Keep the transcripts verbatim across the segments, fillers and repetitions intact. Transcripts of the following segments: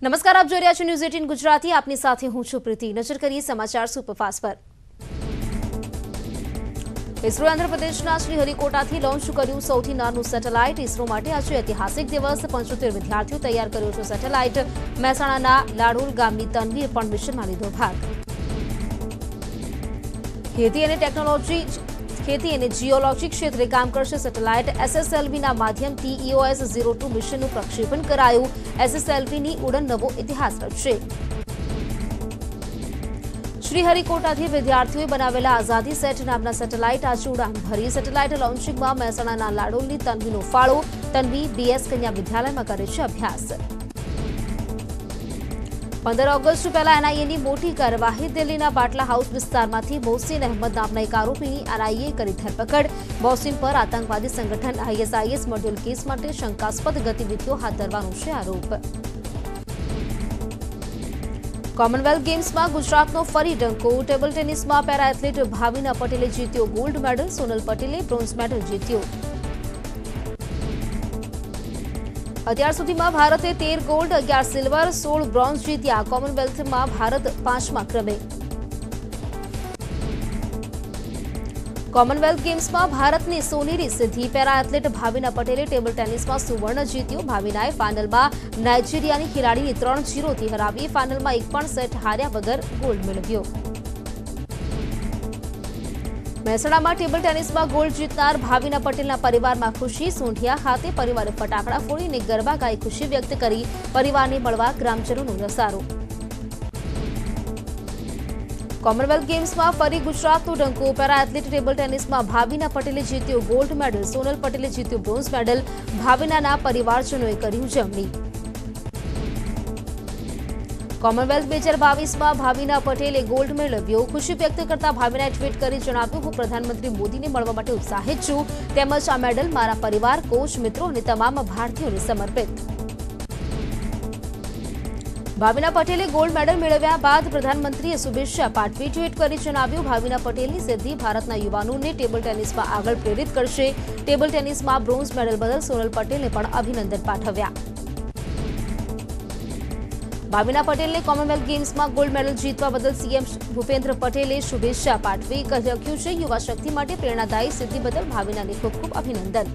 નમસ્કાર, આપ જોઈ રહ્યા છો ન્યૂઝ અઠ્ઠાવીસ ગુજરાતી. આપની સાથે હું છું પ્રીતિ. નજર કરીએ સમાચાર સુપરફાસ્ટ પર. ઇસરો આંધ્રપ્રદેશના શ્રીહરિકોટાથી લોન્ચ કર્યું સૌથી નાનું સેટેલાઇટ. ઇસરો માટે આજે ઐતિહાસિક દિવસ. પંચોતેર વિદ્યાર્થીઓ તૈયાર કર્યો છે સેટેલાઇટ. મહેસાણાના લાડોલ ગામની તન્વીએ પણ મિશનમાં લીધો ભાગ. ખેતી અને ટેકનોલોજી ખેતી અને જીઓલોજી ક્ષેત્રે કામ કરશે સેટેલાઇટ. એસએસએલવીના માધ્યમથી ઈઓએસ ઝીરો ટુ મિશનનું પ્રક્ષેપણ કરાયું. એસએસએલવીની ઉડન નવો ઇતિહાસ રચશે. શ્રીહરિકોટાથી વિદ્યાર્થીઓએ બનાવેલા આઝાદી સેટ નામના સેટેલાઇટ આજે ઉડાન ભરી. સેટેલાઇટ લોન્ચિંગમાં મહેસાણાના લાડોલની તન્વીનો ફાળો. તન્વી બીએસ કન્યા વિદ્યાલયમાં કરે છે અભ્યાસ. પંદર ઓગસ્ટ પહેલા એનઆઈએની મોટી કાર્યવાહી. દિલ્હીના બાટલા હાઉસ વિસ્તારમાંથી મોહસિન અહેમદ નામના એક આરોપીની એનઆઈએ કરી ધરપકડ. મોહસિન પર આતંકવાદી સંગઠન આઈએસઆઈએસ મોડ્યુલ કેસ માટે શંકાસ્પદ ગતિવિધિઓ હાથ ધરવાનો છે આરોપ. કોમનવેલ્થ ગેમ્સમાં ગુજરાતનો ફરી ડંકો. ટેબલ ટેનિસમાં પેરા એથ્લેટ ભાવિના પટેલે જીત્યો ગોલ્ડ મેડલ. સોનલ પટેલે બ્રોન્ઝ મેડલ જીત્યો. અત્યાર સુધીમાં ભારતે તેર ગોલ્ડ, અગિયાર સિલ્વર, સોળ બ્રોન્ઝ જીત્યા. કોમનવેલ્થમાં ભારત પાંચમા ક્રમે. કોમનવેલ્થ ગેમ્સમાં ભારતની સોનેરી સિદ્ધિ. પેરા એથ્લેટ ભાવિના પટેલે ટેબલ ટેનિસમાં સુવર્ણ જીત્યો. ભાવિનાએ ફાઇનલમાં નાઇજીરિયાની ખેલાડીને ત્રણ ઝીરોથી હરાવી. ફાઇનલમાં એક પણ સેટ હાર્યા વગર ગોલ્ડ મેળવ્યો. મહેસાણામાં ટેબલ ટેનિસમાં ગોલ્ડ જીતનાર ભાવિના પટેલના પરિવારમાં ખુશી. સોંઢિયા ખાતે પરિવારે ફટાકડા ફોડીને ગરબા ગાઈ ખુશી વ્યક્ત કરી. પરિવારને મળવા ગ્રામજનોનો ધસારો. કોમનવેલ્થ ગેમ્સમાં ફરી ગુજરાતનો ડંકો. પેરા એથ્લેટ ટેબલ ટેનિસમાં ભાવિના પટેલે જીત્યો ગોલ્ડ મેડલ. સોનલ પટેલે જીત્યો બ્રોન્ઝ મેડલ. ભાવિનાના પરિવારજનોએ કરી ઉજવણી. કોમનવેલ્થ બે હજાર બાવીસમાં ભાવિના પટેલે ગોલ્ડ મેળવ્યો. ખુશી વ્યક્ત કરતા ભાવિનાએ ટ્વીટ કરી જણાવ્યું, હું પ્રધાનમંત્રી મોદીને મળવા માટે ઉત્સાહિત છું. તેમજ આ મેડલ મારા પરિવાર, કોચ, મિત્રો અને તમામ ભારતીયોને સમર્પિત. ભાવિના પટેલે ગોલ્ડ મેડલ મેળવ્યા બાદ પ્રધાનમંત્રીએ શુભેચ્છા પાઠવી. ટ્વીટ કરી જણાવ્યું, ભાવિના પટેલની સિદ્ધિ ભારતના યુવાનોને ટેબલ ટેનિસમાં આગળ પ્રેરિત કરશે. ટેબલ ટેનિસમાં બ્રોન્ઝ મેડલ બદલ સોનલ પટેલને પણ અભિનંદન પાઠવ્યા. ભાવિના પટેલને કોમનવેલ્થ ગેમ્સમાં ગોલ્ડ મેડલ જીતવા બદલ સીએમ ભૂપેન્દ્ર પટેલે શુભેચ્છા પાઠવી. લખ્યું છે, યુવા શક્તિ માટે પ્રેરણાદાયી સિદ્ધિ બદલ ભાવિનાને ખૂબ ખૂબ અભિનંદન.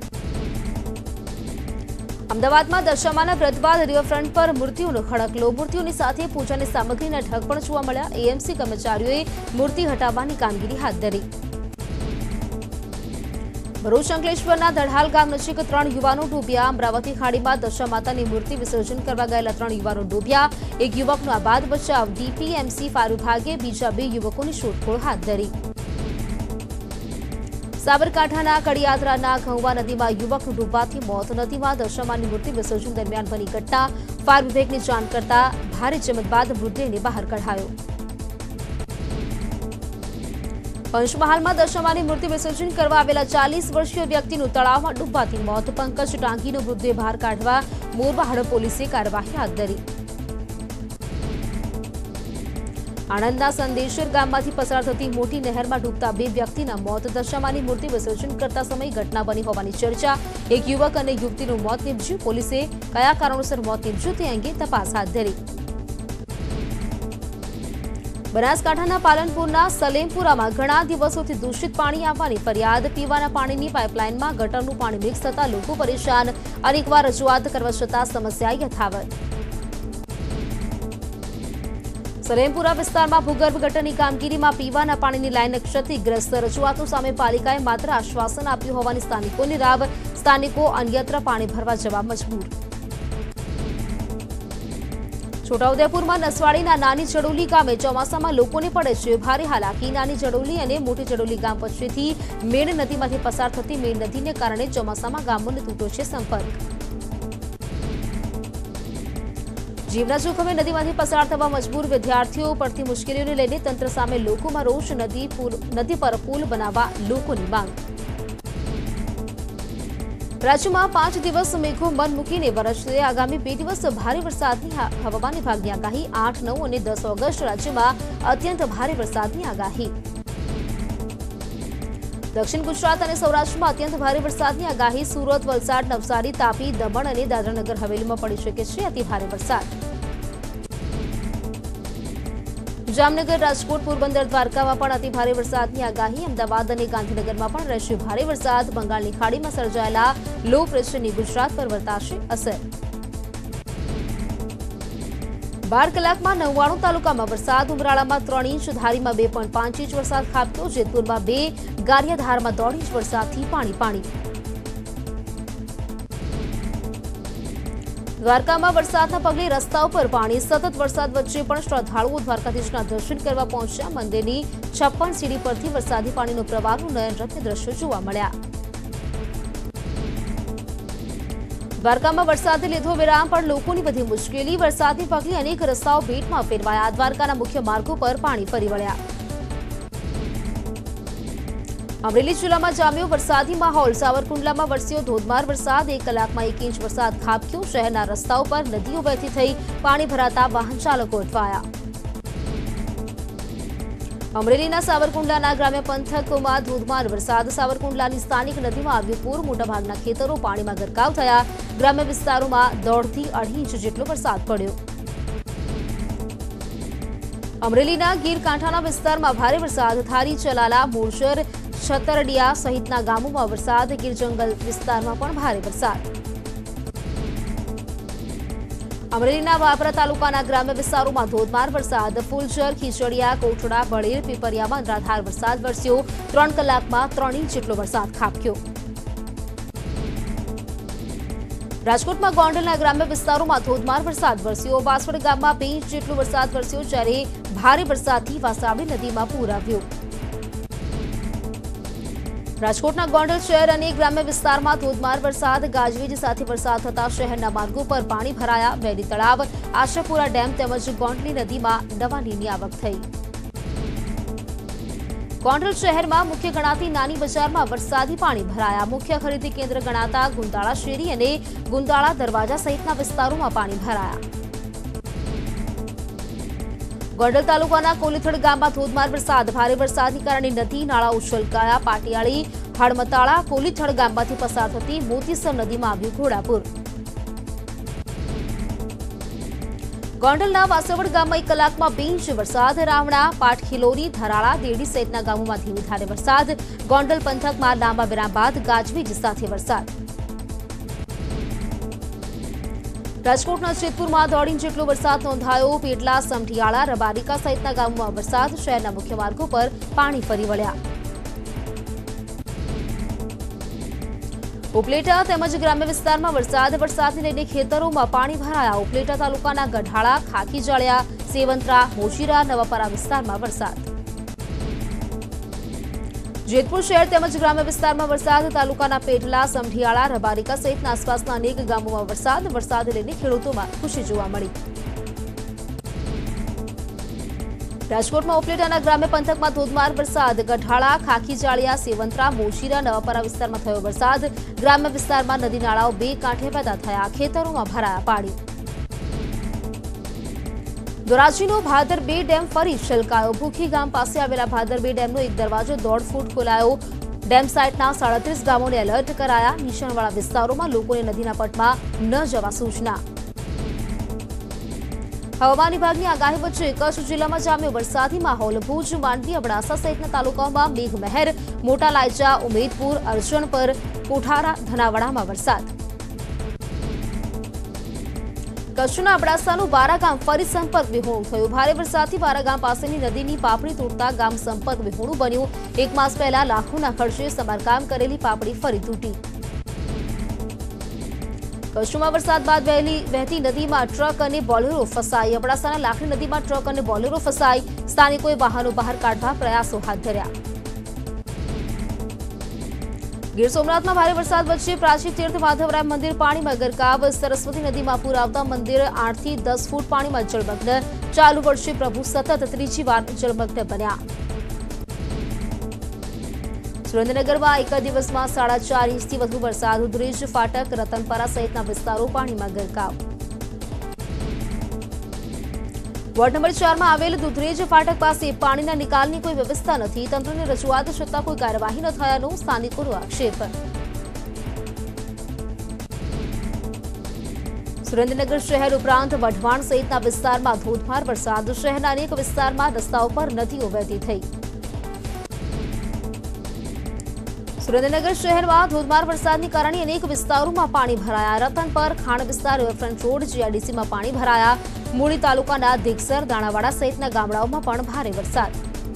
અમદાવાદમાં દશામાના વ્રત બાદ રિવરફ્રન્ટ પર મૂર્તિઓનો ખડકલો. મૂર્તિઓની સાથે પૂજાની સામગ્રીના ઢગ પણ જોવા મળ્યા. એએમસી કર્મચારીઓએ મૂર્તિ હટાવવાની કામગીરી હાથ ધરી. ભરૂચ અંકલેશ્વરના દઢાલ ગામ નજીક ત્રણ યુવાનો ડૂબ્યા. અમરાવતી ખાડીમાં દશામાતાની મૂર્તિ વિસર્જન કરવા ગયેલા ત્રણ યુવાનો ડૂબ્યા. એક યુવકનો આબાદ બચાવ. ડીપીએમસી ફાયર વિભાગે બીજા બે યુવકોની શોધખોળ હાથ ધરી. સાબરકાંઠાના કડિયાદરાના ઘઉવા નદીમાં યુવકનું ડૂબવાથી મોત. નદીમાં દશામાની મૂર્તિ વિસર્જન દરમિયાન બની ઘટના. ફાયર વિભાગને જાણ કરતા ભારે જમત બાદ મૃતદેહને બહાર કઢાયો. પંચમહાલમાં દશામાની મૂર્તિ વિસર્જન કરવા આવેલા ચાલીસ વર્ષીય વ્યક્તિનું તળાવમાં ડૂબવાથી મોત. પંકજ ડાંગીનો મૃતદેહ બહાર કાઢવા મોરબા પોલીસે કાર્યવાહી હાથ ધરી. આણંદના સંદેશર ગામમાંથી પસાર થતી મોટી નહેરમાં ડૂબતા બે વ્યક્તિના મોત. દશામાની મૂર્તિ વિસર્જન કરતા સમયે ઘટના બની હોવાની ચર્ચા. એક યુવક અને યુવતીનું મોત નીપજ્યું. પોલીસે કયા કારણોસર મોત નીપજ્યું તે અંગે તપાસ હાથ ધરી. બનાસકાંઠાના પાલનપુરના સલેમપુરામાં ઘણા દિવસોથી દૂષિત પાણી આવવાની ફરિયાદ. પીવાના પાણીની પાઇપલાઇનમાં ગટરનું પાણી મિક્સ થતા લોકો પરેશાન. અનેકવાર રજૂઆત કરવા છતાં સમસ્યા યથાવત. સલેમપુરા વિસ્તારમાં ભૂગર્ભ ગટરની કામગીરીમાં પીવાના પાણીની લાઇન ક્ષતિગ્રસ્ત. રજૂઆતો સામે પાલિકાએ માત્ર આશ્વાસન આપ્યું હોવાની સ્થાનિકોની રાવ. સ્થાનિકો અન્યત્ર પાણી ભરવા જવા મજબૂર. છોટાઉદેપુરમાં નસવાડીના નાની જડોલી ગામે ચોમાસામાં લોકોને પડે છે ભારે હાલાકી. નાની જડોલી અને મોટી જડોલી ગામ વચ્ચેથી મેણ નદીમાંથી પસાર થતી મેણ નદીને કારણે ચોમાસામાં ગામોને તૂટ્યો છે સંપર્ક. જીવના જોખમે નદીમાંથી પસાર થવા મજબૂર વિદ્યાર્થીઓ. પડતી મુશ્કેલીઓને લઈને તંત્ર સામે લોકોમાં રોષ. નદી પર પુલ બનાવવા લોકોની માંગ. રાજ્યમાં પાંચ દિવસ મેઘો મન મૂકીને વરસશે. આગામી બે દિવસ ભારે વરસાદની હવામાન વિભાગની આગાહી. આઠ નવ અને દસ ઓગસ્ટ રાજ્યમાં અત્યંત ભારે વરસાદની આગાહી. દક્ષિણ ગુજરાત અને સૌરાષ્ટ્રમાં અત્યંત ભારે વરસાદની આગાહી. સુરત, વલસાડ, નવસારી, તાપી, દમણ અને દાદરાનગર હવેલીમાં પડી શકે છે અતિ ભારે વરસાદ. જામનગર, રાજકોટ, પોરબંદર, દ્વારકામાં પણ અતિ ભારે વરસાદની આગાહી. અમદાવાદ અને ગાંધીનગરમાં પણ રહેશે ભારે વરસાદ. બંગાળની ખાડીમાં સર્જાયેલા લો પ્રેશરની ગુજરાત પર વર્તાશે અસર. બાર કલાકમાં નવ્વાણું તાલુકામાં વરસાદ. ઉમરાળામાં ત્રણ ઇંચ, ધારીમાં બે પોઈન્ટ પાંચ ઇંચ વરસાદ ખાબક્યો. જેતપુરમાં બે, ગારિયાધારમાં દોઢ ઇંચ વરસાદથી પાણી પાણી. દ્વારકામાં વરસાદના પગલે રસ્તાઓ પર પાણી. સતત વરસાદ વચ્ચે પણ શ્રદ્ધાળુઓ દ્વારકાધીશના દર્શન કરવા પહોંચ્યા. મંદિરની છપ્પન સીડી પરથી વરસાદી પાણીનો પ્રવાહનું નયનરમ્ય દ્રશ્યો જોવા મળ્યા. દ્વારકામાં વરસાદે લીધો વિરામ, પણ લોકોની વધી મુશ્કેલી. વરસાદને પગલે અનેક રસ્તાઓ ભેટમાં ફેરવાયા. દ્વારકાના મુખ્ય માર્ગો પર પાણી ફરી વળ્યા. અમરેલી જિલ્લામાં જામ્યો વરસાદી માહોલ. સાવરકુંડલામાં વરસ્યો ધોધમાર વરસાદ. એક કલાકમાં એક ઇંચ વરસાદ ખાબક્યો. શહેરના રસ્તાઓ પર નદીઓ વહેતી થઈ પાણી ભરાતા વાહન ચાલકો અટવાયા. અમરેલીના સાવરકુંડલાના ગ્રામ્ય પંથકોમાં ધોધમાર વરસાદ. સાવરકુંડલાની સ્થાનિક નદીમાં આવ્યું પૂર. મોટાભાગના ખેતરો પાણીમાં ગરકાવ થયા. ગ્રામ્ય વિસ્તારોમાં દોઢથી અઢી ઇંચ જેટલો વરસાદ પડ્યો. અમરેલીના ગીર કાંઠાના વિસ્તારમાં ભારે વરસાદ. ધારી, ચલાલા, મૂળસર, છતરડિયા સહિતના ગામોમાં વરસાદ. ગીર જંગલ વિસ્તારમાં પણ ભારે વરસાદ. અમરેલીના વાપરા તાલુકાના ગ્રામ્ય વિસ્તારોમાં ધોધમાર વરસાદ. ફૂલચર, ખીચડિયા, કોટડા, બળેર, પીપરિયામાં અનરાધાર વરસાદ વરસ્યો. ત્રણ કલાકમાં ત્રણ ઇંચ જેટલો વરસાદ ખાબક્યો. રાજકોટમાં ગોંડલના ગ્રામ્ય વિસ્તારોમાં ધોધમાર વરસાદ વરસ્યો. વાસવડ ગામમાં બે ઇંચ જેટલો વરસાદ વરસ્યો, જ્યારે ભારે વરસાદથી વાસાવડી નદીમાં પૂર આવ્યું. રાજકોટના ગોંડલ શહેર અને ગ્રામ્ય વિસ્તારમાં ધોધમાર વરસાદ. ગાજવીજ સાથે વરસાદ થતા શહેરના માર્ગો પર પાણી ભરાયા. વેલી તળાવ, આશાપુરા ડેમ તેમજ ગોંડલી નદીમાં નવા નીરની આવક થઈ. ગોંડલ શહેરમાં મુખ્ય ગણાતી નાની બજારમાં વરસાદી પાણી ભરાયા. મુખ્ય ખરીદી કેન્દ્ર ગણાતા ગુંદાળા શેરી અને ગુંદાળા દરવાજા સહિતના વિસ્તારોમાં પાણી ભરાયા. ગોંડલ તાલુકાના કોલીથડ ગામમાં ધોધમાર વરસાદ. ભારે વરસાદને કારણે નદી નાળા ઉછલકાયા. પાટિયાળી, હળમતાળા, કોલીથડ ગામમાંથી પસાર થતી મોતીસર નદીમાં આવ્યું ઘોડાપુર. ગોંડલના વાસવડ ગામમાં એક કલાકમાં બે ઇંચ વરસાદ. રાવણા, પાટખીલોરી, ધરાળા, દેડી સહિતના ગામોમાં ધીમી ધારે વરસાદ. ગોંડલ પંથકમાં લાંબા વિરામ બાદ ગાજવીજ સાથે વરસાદ. રાજકોટના જેતપુરમાં દોઢ ઇંચ જેટલો વરસાદ નોંધાયો. પેટલા, સમઢિયાળા, રબારિકા સહિતના ગામોમાં વરસાદ. શહેરના મુખ્ય માર્ગો પર પાણી ફરી વળ્યા. ઉપલેટા તેમજ ગ્રામ્ય વિસ્તારમાં વરસાદ. વરસાદને લઈને ખેતરોમાં પાણી ભરાયા. ઉપલેટા તાલુકાના ગઢાળા, ખાખીજાળિયા, સેવંત્રા, મોજીરા, નવાપરા વિસ્તારમાં વરસાદ. જેતપુર શહેર તેમજ ગ્રામ્ય વિસ્તારમાં વરસાદ. તાલુકાના પેટલા, સમઢિયાળા, રબારિકા સહિતના આસપાસના અનેક ગામોમાં વરસાદ. વરસાદ લઈને ખેડૂતોમાં ખુશી જોવા મળી. રાજકોટમાં ઉપલેટાના ગ્રામ્ય પંથકમાં ધોધમાર વરસાદ. ગઢાળા, ખાખીજાળિયા, સેવંત્રા, મોજીરા, નવાપરા વિસ્તારમાં થયો વરસાદ. ગ્રામ્ય વિસ્તારમાં નદી નાળાઓ બે કાંઠે પેદા થયા. ખેતરોમાં ભરાયા પાણી. ધોરાજીનો ભાદર બે ડેમ ફરી છલકાયો. ભૂખી ગામ પાસે આવેલા ભાદર બે ડેમનો એક દરવાજો દોઢ ફૂટ ખોલાયો. ડેમ સાઇટના સાડત્રીસ ગામોને એલર્ટ કરાયા. નીચાણવાળા વિસ્તારોમાં લોકોને નદીના પટમાં ન જવા સૂચના. હવામાન વિભાગની આગાહી વચ્ચે કચ્છ જિલ્લામાં જામ્યો વરસાદી માહોલ. ભુજ, માંડવી, અબડાસા સહિતના તાલુકાઓમાં મેઘમહેર. મોટા લાયચા, ઉમેદપુર, અરજણપર, કોઠારા, ધનાવડામાં વરસાદ. કચ્છના અબડાસાનું બારા ગામ ફરી સંપર્ક વિહોણું થયું. ભારે વરસાદથી બારા ગામ પાસેની નદીની પાપડી તૂટતા ગામ સંપર્ક વિહોણું બન્યું. એક માસ પહેલા લાખોના ખર્ચે સમારકામ કરેલી પાપડી ફરી તૂટી. કચ્છમાં વરસાદ બાદ વહેલી વહેતી નદીમાં ટ્રક અને બોલેરો ફસાઈ. અબડાસાના લાખણી નદીમાં ટ્રક અને બોલેરો ફસાઈ. સ્થાનિકોએ વાહનો બહાર કાઢવા પ્રયાસો હાથ ધર્યા. ગીર સોમનાથમાં ભારે વરસાદ વચ્ચે પ્રાચીન તીર્થ માધવરાય મંદિર પાણીમાં ગરકાવ. સરસ્વતી નદીમાં પૂર આવતા મંદિર આઠથી દસ ફૂટ પાણીમાં જળમગ્ન. ચાલુ વર્ષે પ્રભુ સતત ત્રીજી વાર જળમગ્ન બન્યા. સુરેન્દ્રનગરમાં એક દિવસમાં સાડા ચાર ઇંચથી વધુ વરસાદ. ઉધરેજ, ફાટક, રતનપરા સહિતના વિસ્તારો પાણીમાં ગરકાવ. વોર્ડ નંબર ચારમાં આવેલ દુધરેજ ફાટક પાસે પાણીના નિકાલની કોઈ વ્યવસ્થા નથી. તંત્રને રજૂઆત છતાં કોઈ કાર્યવાહી ન થયાનો સ્થાનિકોનો આક્ષેપ. સુરેન્દ્રનગર શહેર ઉપરાંત વઢવાણ સહિતના વિસ્તારમાં ધોધમાર વરસાદ. શહેરના અનેક વિસ્તારમાં રસ્તાઓ પર નદીઓ વહેતી થઈ. સુરેન્દ્રનગર શહેરમાં ધોધમાર વરસાદને કારણે અનેક વિસ્તારોમાં પાણી ભરાયા. રતનપર ખાણ વિસ્તાર, રિવરફ્રન્ટ રોડ, જીઆઈડીસીમાં પાણી ભરાયા. મૂળી તાલુકાના દિગસર, દાણાવાડા સહિતના ગામડાઓમાં પણ ભારે વરસાદ.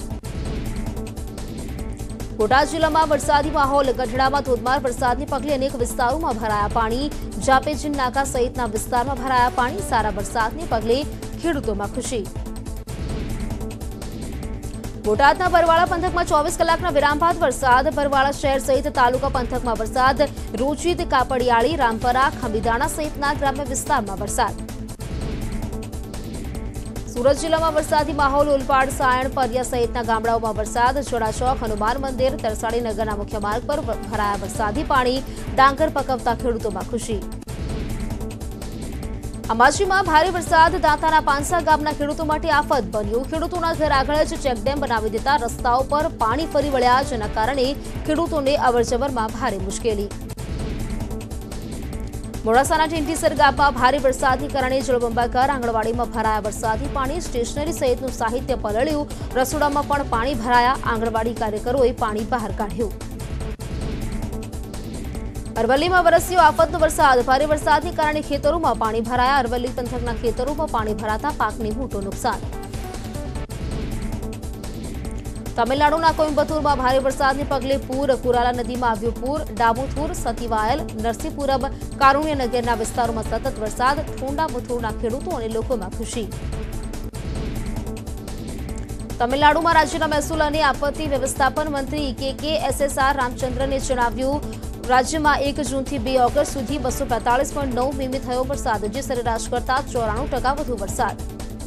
બોટાદ જિલ્લામાં વરસાદી માહોલ. ગઢડામાં ધોધમાર વરસાદને પગલે અનેક વિસ્તારોમાં ભરાયા પાણી. જાપેજીન નાકા સહિતના વિસ્તારમાં ભરાયા પાણી. સારા વરસાદને પગલે ખેડૂતોમાં ખુશી. બોટાદના બરવાળા પંથકમાં ચોવીસ કલાકના વિરામ બાદ વરસાદ. બરવાળા શહેર સહિત તાલુકા પંથકમાં વરસાદ. રોજીદ, કાપડિયાળી, રામપરા, ખંભીદાણા સહિતના ગ્રામ્ય વિસ્તારમાં વરસાદ. સુરત જિલ્લામાં વરસાદી માહોલ. ઓલપાડ, સાયણ, પરિયા સહિતના ગામડાઓમાં વરસાદ. જોડાચોક, હનુમાન મંદિર, તરસાડી નગરના મુખ્ય માર્ગ પર ભરાયા વરસાદી પાણી. ડાંગર પકવતા ખેડૂતોમાં ખુશી. અંબાજીમાં ભારે વરસાદ. દાંતાના પાંસા ગામના ખેડૂતો માટે આફત બન્યું. ખેડૂતોના ઘર આગળ જ ચેકડેમ બનાવી દેતા રસ્તાઓ પર પાણી ફરી વળ્યા, જેના કારણે ખેડૂતોને અવરજવરમાં ભારે મુશ્કેલી. મોડાસાના ટીંટીસર ગામમાં ભારે વરસાદને કારણે જળબંબાકાર. આંગણવાડીમાં ભરાયા વરસાદી પાણી. સ્ટેશનરી સહિતનું સાહિત્ય પલળ્યું. રસોડામાં પણ પાણી ભરાયા. આંગણવાડી કાર્યકરોએ પાણી બહાર કાઢ્યું. અરવલ્લીમાં વરસ્યો આફતનો વરસાદ. ભારે વરસાદને કારણે ખેતરોમાં પાણી ભરાયા. અરવલ્લી પંથકના ખેતરોમાં પાણી ભરાતા પાકને મોટું નુકસાન. તમિલનાડુના કોઇમ્બતુરમાં ભારે વરસાદને પગલે પૂર. કુરાલા નદીમાં આવ્યું પૂર. ડામોથુર, સતીવાયલ, નરસીપુરમ, કારુણ્યનગરના વિસ્તારોમાં સતત વરસાદ. થોંડામથુરના ખેડૂતો અને લોકોમાં ખુશી. તમિલનાડુમાં રાજ્યના મહેસૂલ અને આપત્તિ વ્યવસ્થાપન મંત્રી કે કે એસ એસ આર રામચંદ્રને જણાવ્યું, રાજ્યમાં એક જૂનથી બે ઓગસ્ટ સુધી બસો બેતાલીસ પોઈન્ટ નવ મીમી થયો વરસાદ, જે સરેરાશ કરતા ચોરાણું ટકા વધુ વરસાદ.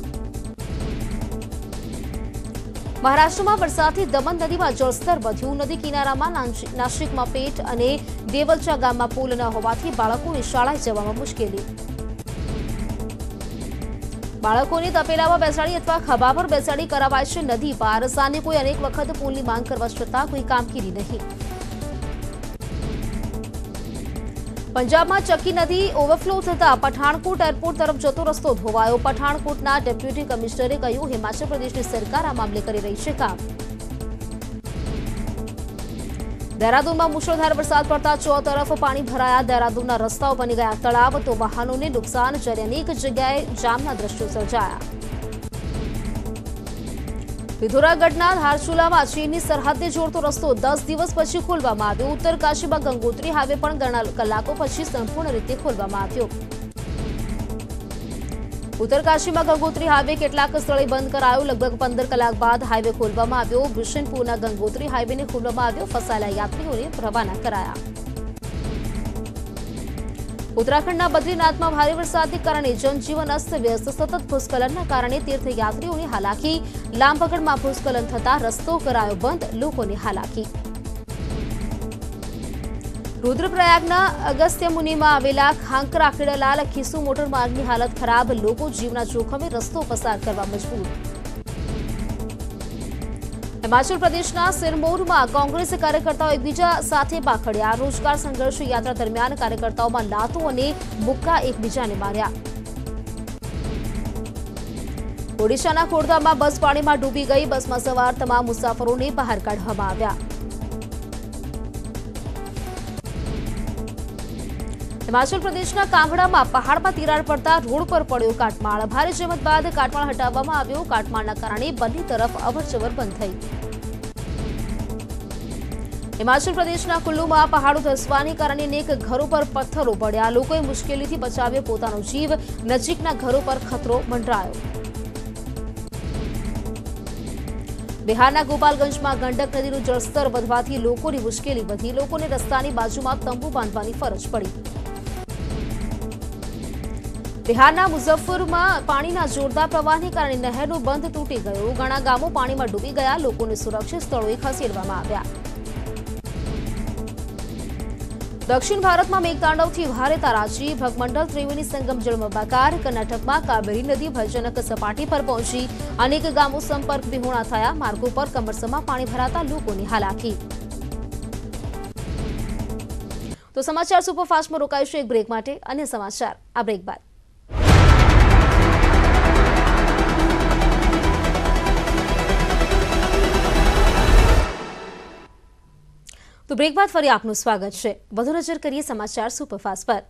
મહારાષ્ટ્રમાં વરસાદથી દમણ નદીમાં જળસ્તર વધ્યું. નદી કિનારામાં નાશિકમાં પેટ અને દેવલચા ગામમાં પુલ ન હોવાથી બાળકોને શાળાએ જવામાં મુશ્કેલી. બાળકોને તપેલામાં બેસાડી અથવા ખભા પર બેસાડી કરાવાય છે નદી પાર. સ્થાનિકોએ અનેક વખત પુલની માંગ કરવા છતાં કોઈ કામગીરી નહીં. પંજાબમાં ચક્કી નદી ઓવરફ્લો થતા પઠાણકોટ એરપોર્ટ તરફ જતો રસ્તો ધોવાયો. પઠાણકોટના ડેપ્યુટી કમિશનરે કહ્યું, હિમાચલ પ્રદેશની સરકાર આ મામલે કરી રહી છે કામ. દહેરાદૂનમાં મુશળધાર વરસાદ પડતા ચો તરફ પાણી ભરાયા. દહેરાદૂનના રસ્તાઓ બની ગયા તળાવ, તો વાહનોને નુકસાન. જ્યારે અનેક જગ્યાએ જામના દ્રશ્યો સર્જાયા. પિથોરાગઢના ધારચુલામાં ચીનની સરહદને જોડતો રસ્તો દસ દિવસ પછી ખોલવામાં આવ્યો. ઉત્તરકાશીમાં ગંગોત્રી હાઈવે પણ ઘણા કલાકો પછી સંપૂર્ણ રીતે ખોલવામાં આવ્યો. ઉત્તરકાશીમાં ગંગોત્રી હાઈવે કેટલાક સ્થળે બંધ કરાયો. લગભગ પંદર કલાક બાદ હાઈવે ખોલવામાં આવ્યો. બિશનપુરના ગંગોત્રી હાઈવેને ખોલવામાં આવ્યો. ફસાયેલા યાત્રીઓને રવાના કરાયા. ઉત્તરાખંડના બદ્રીનાથમાં ભારે વરસાદને કારણે જનજીવન અસ્તવ્યસ્ત. સતત ભૂસ્ખલનના કારણે તીર્થયાત્રીઓની હાલાકી. લાંબગઢમાં ભૂસ્ખલન થતા રસ્તો કરાયો બંધ. લોકોને હાલાકી. રુદ્રપ્રયાગના અગસ્ત્યમુનિમાં આવેલા ખાંકરા ખેડાલાલ ખીસુ મોટર માર્ગની હાલત ખરાબ. લોકો જીવના જોખમે રસ્તો પસાર કરવા મજબૂર. હિમાચલ પ્રદેશના સિરમૌરમાં કોંગ્રેસ કાર્યકર્તાઓ એકબીજા સાથે બાખડ્યા. રોજગાર સંઘર્ષ યાત્રા દરમિયાન કાર્યકર્તાઓમાં લાતો અને મુક્કા એકબીજાને માર્યા. ઓડિશાના ખોડધામાં બસ પાણીમાં ડૂબી ગઈ. બસમાં સવાર તમામ મુસાફરોને બહાર કાઢવામાં આવ્યા. હિમાચલ પ્રદેશના કાંગડામાં પહાડમાં તિરાડ પડતા રોડ પર પડ્યો કાટમાળ. ભારે જહેમત બાદ કાટમાળ હટાવવામાં આવ્યો. કાટમાળના કારણે બંને તરફ અવરજવર બંધ થઈ. હિમાચલ પ્રદેશના કુલ્લુમાં પહાડો ધસવાને કારણે અનેક ઘરો પર પથ્થરો પડ્યા. લોકોએ મુશ્કેલીથી બચાવ્યો પોતાનો જીવ. નજીકના ઘરો પર ખતરો મંડરાયો. બિહારના ગોપાલગંજમાં ગંડક નદીનું જળસ્તર વધવાથી લોકોની મુશ્કેલી વધી. લોકોને રસ્તાની બાજુમાં તંબુ બાંધવાની ફરજ પડી. બિહારના મુઝફ્ફરમાં પાણીના જોરદાર પ્રવાહને કારણે નહેરનો બંધ તૂટી ગયો. ઘણા ગામો પાણીમાં ડૂબી ગયા. લોકોને સુરક્ષિત સ્થળોએ ખસેડવામાં આવ્યા. દક્ષિણ ભારતમાં મેઘતાંડવથી ભારે તારાજી. ભગમંડળ ત્રિવેણી સંગમ જળબંબાકાર. કર્ણાટકમાં કાવેરી નદી ભયજનક સપાટી પર પહોંચી. અનેક ગામો સંપર્ક વિહોણા થયા. માર્ગો પર કમરસમાં પાણી ભરાતા લોકોની હાલાકી. તો સમાચાર સુપરફાસ્ટમાં રોકાઈશું એક બ્રેક માટે. અન્ય સમાચાર આ બ્રેક બાદ. તો બ્રેક બાદ ફરી આપનું સ્વાગત છે। વધુ નજર કરીએ સમાચાર સુપરફાસ્ટ પર।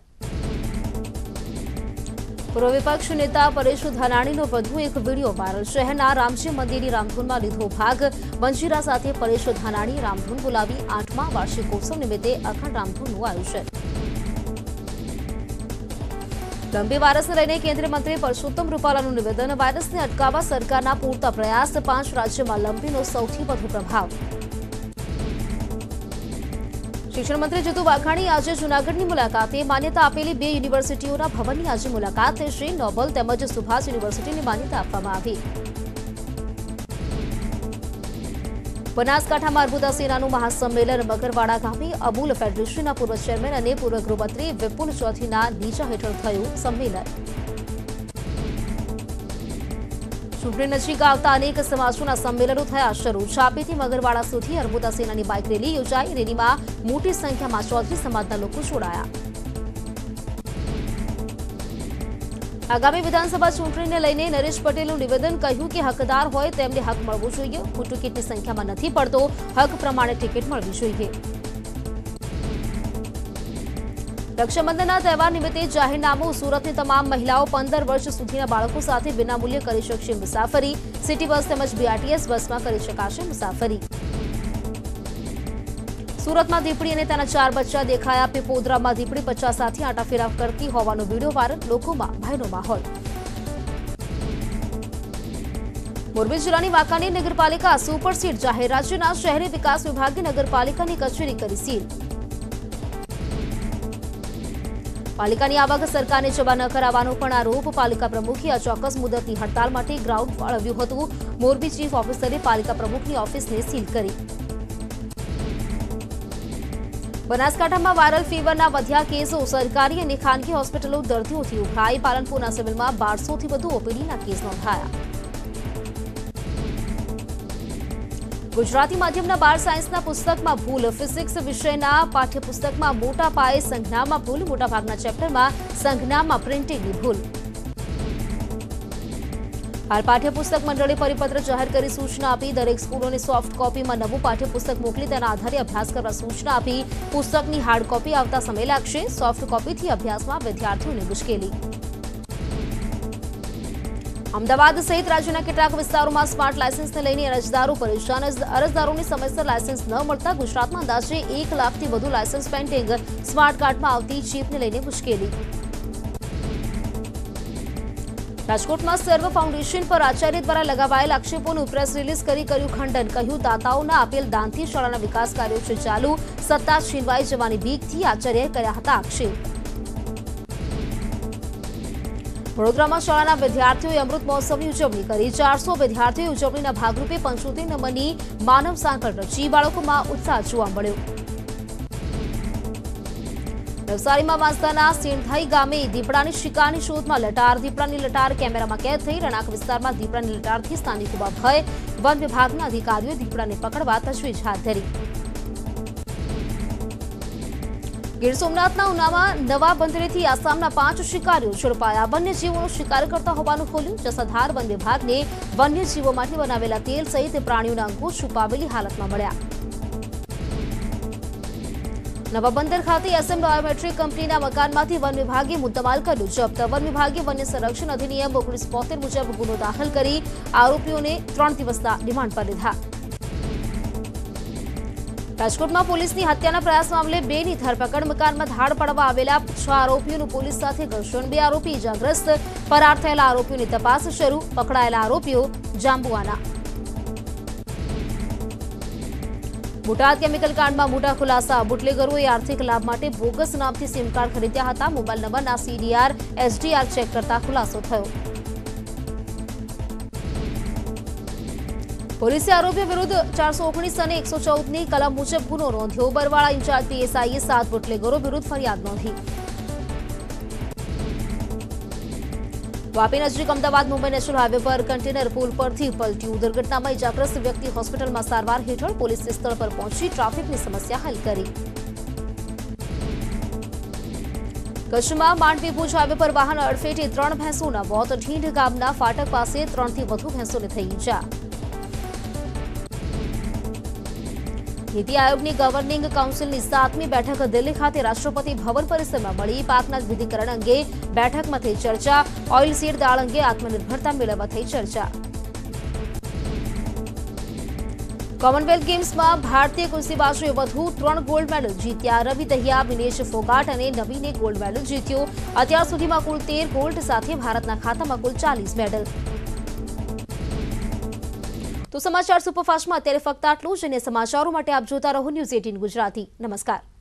પૂર્વ વિપક્ષ નેતા પરેશ ધાનાણીનો વધુ એક વિડીયો વાયરલ। શહેરના રામજી મંદિરની રામધૂનમાં લીધો ભાગ। વંજીરા સાથે પરેશ ધાનાણીએ રામધૂન બોલાવી આઠમા વાર્ષિકોત્સવ નિમિત્તે અખંડ રામધૂનનું આયોજન। લંબી વાયરસને લઈને કેન્દ્રીય મંત્રી પરસોત્તમ રૂપાલાનું નિવેદન। વાયરસને અટકાવવા સરકારના પૂરતા પ્રયાસ। પાંચ રાજ્યોમાં લંબીનો સૌથી વધુ પ્રભાવ। શિક્ષણ મંત્રી જીતુ વાઘાણી આજે જૂનાગઢની મુલાકાતે। માન્યતા આપેલી બે યુનિવર્સિટીઓના ભવનની આજે મુલાકાત લેશે। નોબલ તેમજ સુભાષ યુનિવર્સિટીને માન્યતા આપવામાં આવી। બનાસકાંઠામાં અર્બુદા સેનાનું મહાસંમેલન। મગરવાડા ગામે અબુલ ફેડરેશનના પૂર્વ ચેરમેન અને પૂર્વ ગૃહમંત્રી વિપુલ ચૌધરીના નીચા હેઠળ થયું સંમેલન। ચૂંટણી નજીક આવતા અનેક સમાજોના સંમેલનો થયા શરૂ। છાપીથી મગરવાડા સુધી અર્બુદા સેનાની બાઇક રેલી યોજાઈ। રેલીમાં મોટી સંખ્યામાં ચૌધરી સમાજના લોકો જોડાયા। આગામી વિધાનસભા ચૂંટણીને લઈને નરેશ પટેલનું નિવેદન। કહ્યું કે હકદાર હોય તેમને હક મળવો જોઈએ। હું ટિકિટની સંખ્યામાં નથી પડતો, હક પ્રમાણે ટિકિટ મળવી જોઈએ। રક્ષાબંધનના તહેવાર નિમિત્તે જાહેરનામું। સુરતની તમામ મહિલાઓ પંદર વર્ષ સુધીના બાળકો સાથે વિનામૂલ્યે કરી શકશે મુસાફરી। સિટી બસ તેમજ બીઆરટીએસ બસમાં કરી શકાશે મુસાફરી। સુરતમાં દીપડી અને તેના ચાર બચ્ચા દેખાયા। પીપોદરામાં દીપડી બચ્ચા સાથે આંટાફેરા કરતી હોવાનો વિડીયો વાયરલ। લોકોમાં ભયનો માહોલ। મોરબી જિલ્લાની વાંકાનેર નગરપાલિકા સુપરસીડ જાહેર। રાજ્યના શહેરી વિકાસ વિભાગે નગરપાલિકાની કચેરી કરી સીલ। પાલિકાની આવક સરકારને જમા ન કરાવવાનો પણ આરોપ। પાલિકા પ્રમુખે અચોક્કસ મુદતની હડતાળ માટે ગ્રાઉન્ડ ફાળવ્યું હતું। મોરબી ચીફ ઓફિસરે પાલિકા પ્રમુખની ઓફિસને સીલ કરી। બનાસકાંઠામાં વાયરલ ફીવરના વધ્યા કેસો। સરકારી અને ખાનગી હોસ્પિટલો દર્દીઓથી ઉભરાઈ। પાલનપુરના સિવિલમાં બારસોથી વધુ ઓપીડીના કેસ નોંધાયા। ગુજરાતી માધ્યમના બાર સાયન્સના પુસ્તકમાં ભૂલ। ફિઝિક્સ વિષયના પાઠ્યપુસ્તકમાં મોટા પાયે સંજ્ઞામાં ભૂલ। મોટાભાગના ચેપ્ટરમાં સંજ્ઞામાં પ્રિન્ટિંગની ભૂલ। હાલ પાઠ્યપુસ્તક મંડળે પરિપત્ર જાહેર કરી સૂચના આપી। દરેક સ્કૂલોને સોફ્ટ કોપીમાં નવું પાઠ્યપુસ્તક મોકલી તેના આધારે અભ્યાસ કરવા સૂચના આપી। પુસ્તકની હાર્ડ કોપી આવતા સમય લાગશે। સોફ્ટ કોપીથી અભ્યાસમાં વિદ્યાર્થીઓને મુશ્કેલી। અમદાવાદ સહિત રાજ્યના કેટલાક વિસ્તારોમાં સ્માર્ટ લાયસન્સને લઈને અરજદારો પરેશાન। અરજદારોને સમયસર લાયસન્સ ન મળતા ગુજરાતમાં અંદાજે એક લાખથી વધુ લાયસન્સ પેન્ડિંગ। સ્માર્ટ કાર્ડમાં આવતી ચીપને લઈને મુશ્કેલી। રાજકોટમાં સર્વ ફાઉન્ડેશન પર આચાર્ય દ્વારા લગાવાયેલ આક્ષેપોનું પ્રેસ રિલીઝ કરી કર્યું ખંડન। કહ્યું દાતાઓના આપેલ દાનથી શાળાના વિકાસ કાર્યો છે ચાલુ। સત્તા છીનવાઈ જવાની બીકથી આચાર્યએ કર્યા હતા આક્ષેપ। વડોદરામાં શાળાના વિદ્યાર્થીઓએ અમૃત મહોત્સવની ઉજવણી કરી। ચારસો વિદ્યાર્થીઓએ ઉજવણીના ભાગરૂપે પંચોતેર નંબરની માનવ સાંકળ રચી। બાળકોમાં ઉત્સાહ જોવા મળ્યો। નવસારીમાં વાંસદાના સેણધાઈ ગામે દીપડાની શિકારની શોધમાં લટાર। દીપડાની લટાર કેમેરામાં કેદ થઈ। રણાક વિસ્તારમાં દીપડાની લટારથી સ્થાનિકોમાં ભય। વન વિભાગના અધિકારીઓએ દીપડાને પકડવા તજવીજ હાથ ધરી। ગીર સોમનાથના ઉનામાં નવા બંદરેથી આસામના પાંચ શિકારીઓ ઝડપાયા। વન્યજીવોનો શિકાર કરતા હોવાનું ખોલ્યું। જસાધાર વન વિભાગને વન્યજીવો માટે બનાવેલા તેલ સહિત પ્રાણીઓના અંગો છુપાવેલી હાલતમાં મળ્યા। નવા બંદર ખાતે એસએમ બાયોમેટ્રિક કંપનીના મકાનમાંથી વન વિભાગે મુદ્દામાલ કર્યું જપ્ત। વન વિભાગે વન્ય સંરક્ષણ અધિનિયમ ઓગણીસ બોતેર મુજબ ગુનો દાખલ કરી આરોપીઓને ત્રણ દિવસના રિમાન્ડ પર લીધા। રાજકોટમાં પોલીસની હત્યાના પ્રયાસ મામલે બેની ધરપકડ। મકાનમાં ધાડ પાડવા આવેલા છ આરોપીઓનું પોલીસ સાથે ઘર્ષણ। બે આરોપી ઇજાગ્રસ્ત। ફરાર થયેલા આરોપીઓની તપાસ શરૂ। પકડાયેલા આરોપીઓ જાંબુઆના। બોટાદ કેમિકલ કાંડમાં મોટા ખુલાસા। બુટલેગરોએ આર્થિક લાભ માટે બોગસ નામથી સિમ કાર્ડ ખરીદ્યા હતા। મોબાઈલ નંબરના સીડીઆર એસડીઆર ચેક કરતા ખુલાસો થયો। પોલીસે આરોપીઓ વિરુદ્ધ ચારસો ઓગણીસ અને એકસો ચૌદની કલમ મુજબ ગુનો નોંધ્યો। બરવાળા ઇન્ચાર્જ પીએસઆઈએ સાત બુટલેગરો વિરુદ્ધ ફરિયાદ નોંધી। વાપી નજીક અમદાવાદ મુંબઈ નેશનલ હાઈવે પર કન્ટેનર પુલ પરથી પલટ્યું। દુર્ઘટનામાં ઇજાગ્રસ્ત વ્યક્તિ હોસ્પિટલમાં સારવાર હેઠળ। પોલીસે સ્થળ પર પહોંચી ટ્રાફિકની સમસ્યા હલ કરી। કચ્છમાં માંડવી ભુજ હાઈવે પર વાહન અડફેટે ત્રણ ભેંસોના મોત। ઢીંઢ ગામના ફાટક પાસે ત્રણથી વધુ ભેંસોને થઈ ઈજા। નીતિ આયોગની ગવર્નિંગ કાઉન્સિલની સાતમી બેઠક દિલ્હી ખાતે રાષ્ટ્રપતિ ભવન પરિસરમાં મળી પાકના વિધિકરણ અંગે બેઠકમાં થઈ ચર્ચા। ઓઇલ સીડ દાળ અંગે આત્મનિર્ભરતા મેળવવા થઈ ચર્ચા। કોમનવેલ્થ ગેમ્સમાં ભારતીય કુસ્તીબાજોએ વધુ ત્રણ ગોલ્ડ મેડલ જીત્યા। રવિ દહિયા, વિનેશ ફોગાટ અને નવીને ગોલ્ડ મેડલ જીત્યો। અત્યાર સુધીમાં કુલ તેર ગોલ્ડ સાથે ભારતના ખાતામાં કુલ ચાલીસ મેડલ। તો સમાચાર સુપરફાસ્ટમાં અત્યારે ફક્ત આટલું જ, અને સમાચારો માટે આપ જોતા રહો ન્યૂઝ અઠ્ઠાવીસ ગુજરાતી। નમસ્કાર।